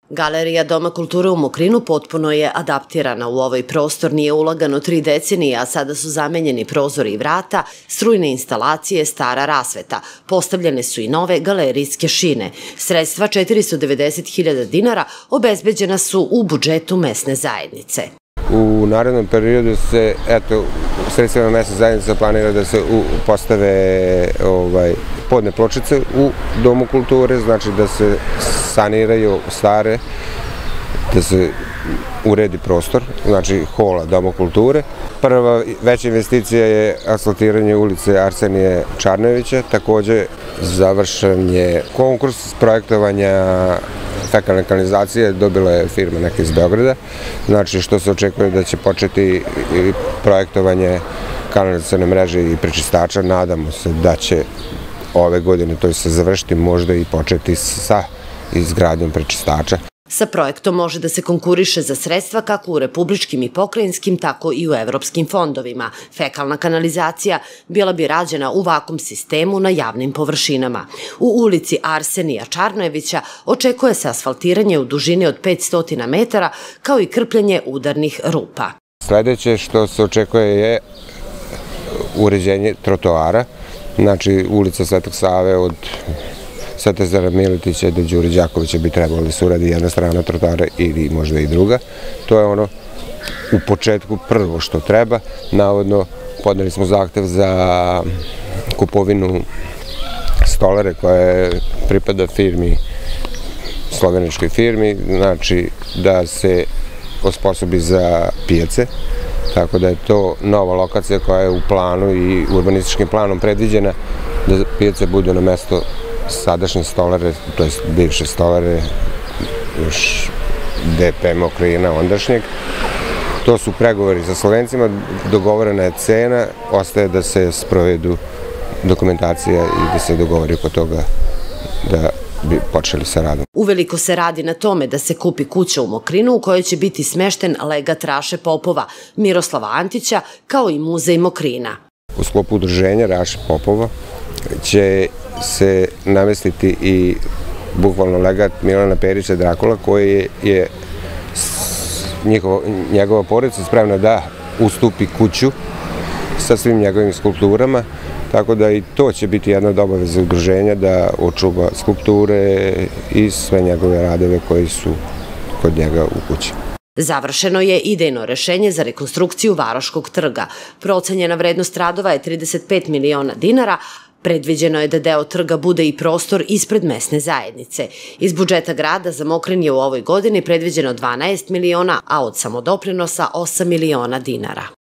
Galerija Doma kulture u Mokrinu potpuno je adaptirana. U ovaj prostor nije ulagano 3 decenije, a sada su zamenjeni prozori i vrata, strujne instalacije, stara rasveta. Postavljene su i nove galerijske šine. Sredstva 490.000 dinara obezbeđena su u budžetu mesne zajednice. U narednom periodu se, sredstvima mesne zajednice planira da se postave podne pločice u Domu kulture, znači da se saniraju stare, da se uredi prostor, znači hola Doma kulture. Prva veća investicija je asfaltiranje ulice Arsenije Čarnojevića, takođe završen je konkurs projektovanja fekalne kanalizacije, dobila je firma neka iz Beograda, znači što se očekuje da će početi projektovanje kanalizacione mreže i prečistača. Nadamo se da će ove godine to se završiti, možda i početi sa izgradnjom prečistača. Sa projektom može da se konkuriše za sredstva kako u republičkim i pokrajinskim, tako i u evropskim fondovima. Fekalna kanalizacija bila bi rađena u vakum sistemu na javnim površinama. U ulici Arsenija Čarnojevića očekuje se asfaltiranje u dužini od 500 metara, kao i krpljenje udarnih rupa. Sledeće što se očekuje je uređenje trotoara, znači ulica Svetog Save od Svetozara Miletića do Đure Đakovića bi trebalo da se uradi jedna strana trotoara ili možda i druga. To je ono u početku prvo što treba. Navodno podneli smo zahtev za kupovinu stolare koja pripada firmi, sloveničkoj firmi, znači da se osposobi za pijace. Tako da je to nova lokacija koja je u planu i urbanističkim planom predviđena da pijace budu na mesto sadašnje stolare, to je bivše stolare, još DP Mokrina ondašnjeg. To su pregovori sa Slovencima, dogovorena je cena, ostaje da se sprovedu dokumentacija i da se dogovori oko toga da bi počeli sa radom. Uveliko se radi na tome da se kupi kuća u Mokrinu u kojoj će biti smešten legat Raše Popova, Miroslava Antića, kao i muzej Mokrina. U sklopu udruženja Raše Popova će se namestiti i bukvalno legat Milana Perića Drakula, koji je njegova porodica spremna da ustupi kuću sa svim njegovim skulpturama, tako da i to će biti jedna od obaveza udruženja da očuva skulpture i sve njegove radove koji su kod njega u kući. Završeno je idejno rešenje za rekonstrukciju Varoškog trga. Procenjena vrednost radova je 35 miliona dinara. Predviđeno je da deo trga bude i prostor ispred mesne zajednice. Iz budžeta grada za Mokrin je u ovoj godini predviđeno 12 miliona, a od samodoprinosa 8 miliona dinara.